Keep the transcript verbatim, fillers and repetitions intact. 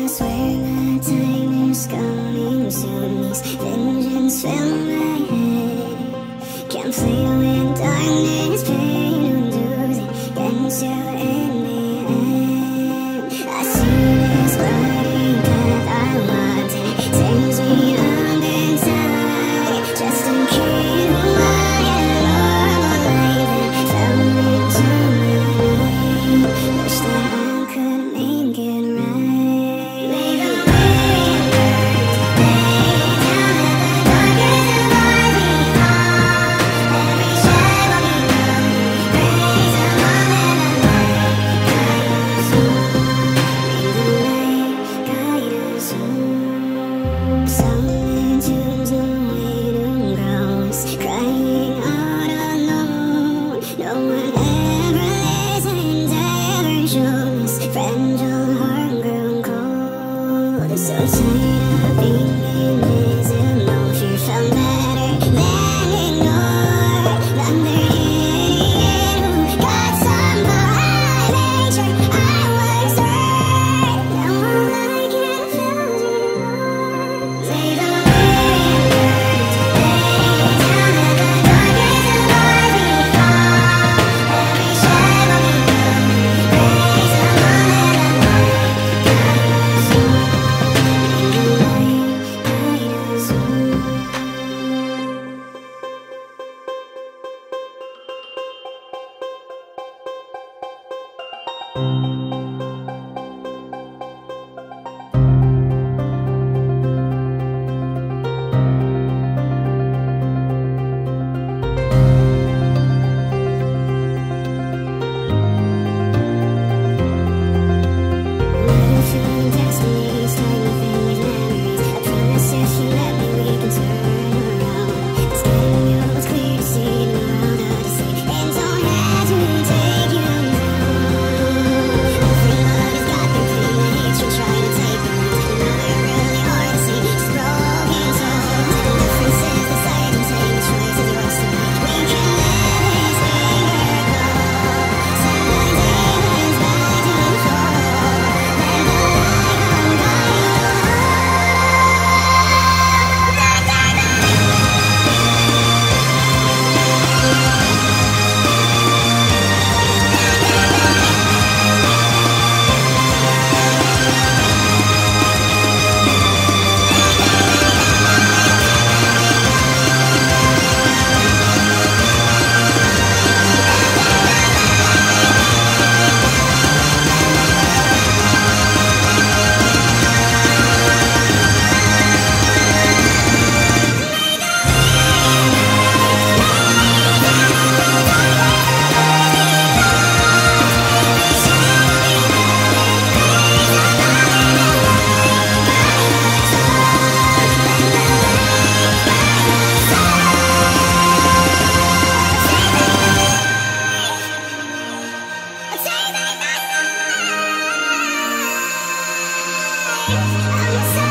swear my time is coming soon. These visions fill my head. Can't flee with darkness, pain and losing against you in the end. I see this bloody path I walked and it tears me up inside. Just to keep my normal life and fell into my night. Wish that I could make it right. May the wind burn, lay down at the darkest of our beyond. Every shadow be broken, praise the moment of light. Guide us home, may the light guide us home. Solitude's no way to go, crying out alone. No one ever listens, ever shows. Fragile heart grown cold. So tired of being invisible. Fear felt better than ignore. Thunder hit who got some behind. Made sure I was right. Now all I can feel is remorse. May the wind burn, lay down at the darkest of our beyond. Every shadow be broken, praise the moment of light. Guide us home, may the light guide us home. I'm sorry.